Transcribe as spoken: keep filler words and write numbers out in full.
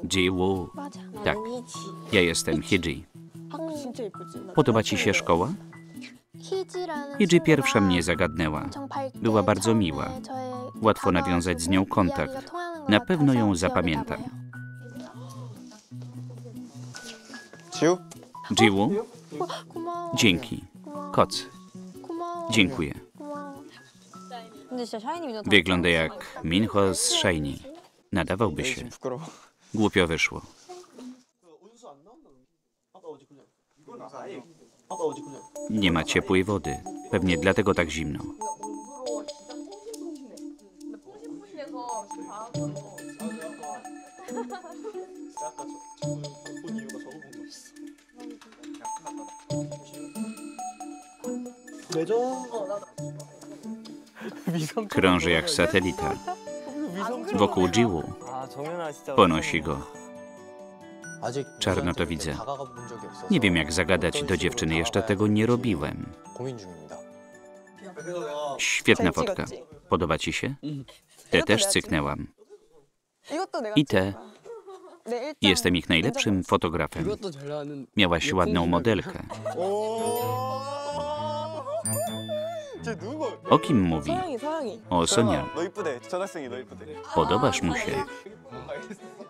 Ji-woo. Tak, ja jestem Hee-ji. 진짜 예쁘지? Podoba ci się szkoła? Hee-ji pierwsza mnie zagadnęła. Była bardzo miła. Łatwo nawiązać z nią kontakt. Na pewno ją zapamiętam. 지우? Ji-woo? Dzięki. Koc. Dziękuję. 근데 진짜 샤이니 민호 Wygląda jak Minho z Shiny. Nadawałby się. 부끄러워. Głupio wyszło. Nie ma ciepłej wody. Pewnie dlatego tak zimno. Krąży jak satelita. Wokół Ji-woo. Ponosi go. Czarno to widzę. Nie wiem, jak zagadać do dziewczyny. Jeszcze tego nie robiłem. Świetna fotka. Podoba ci się? Tę też cyknęłam. I tę. Jestem ich najlepszym fotografem. Miałaś ładną modelkę. O kim mówi? 서영이 서영이 O Sonia. 너 이쁘대. 전학생이 너 이쁘대. Podobasz mu się.